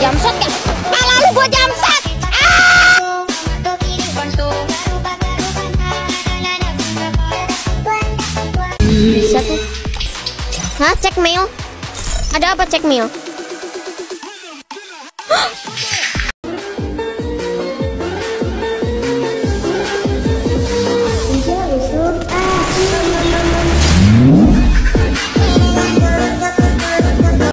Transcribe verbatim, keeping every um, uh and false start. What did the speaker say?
jamshot gak? Pala lu gua jamshot. Ah! Bisa tuh. Hah, cek mail. Ada apa cek mail?